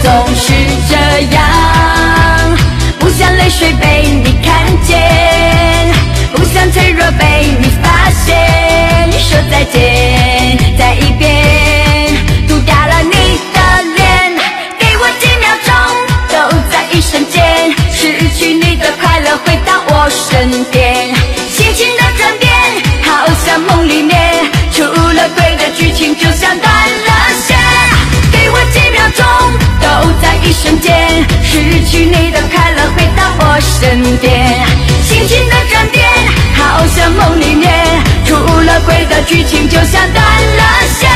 总是这样，不想泪水被你看见，不想脆弱被你发现。说再见，再一遍，涂掉了你的脸，给我几秒钟，都在一瞬间，失去你的快乐回到我身边。心情的转变，好像梦里面出了轨的剧情，就像断了线。给我几秒钟，都在一瞬间，失去你的快乐回到我身边。心情的转变，好像梦里面出了轨的剧情，就像断了线。